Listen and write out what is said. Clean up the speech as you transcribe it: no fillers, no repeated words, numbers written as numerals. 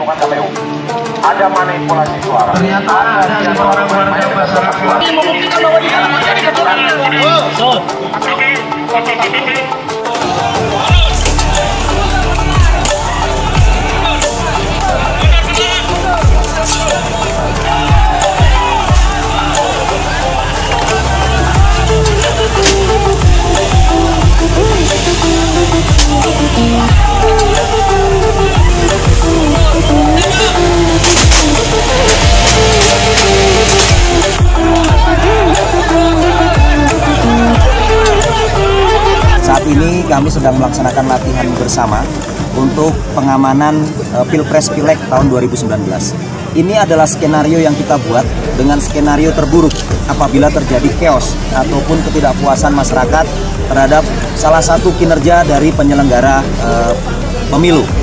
bukan KPU. Ada manipulasi suara. Ternyata ada orang-orang yang masyarakat yang membuktikan bahwa dia menjadi kecurangan. Saat ini kami sedang melaksanakan latihan bersama untuk pengamanan Pilpres-Pileg tahun 2019. Ini adalah skenario yang kita buat dengan skenario terburuk apabila terjadi chaos ataupun ketidakpuasan masyarakat terhadap salah satu kinerja dari penyelenggara pemilu.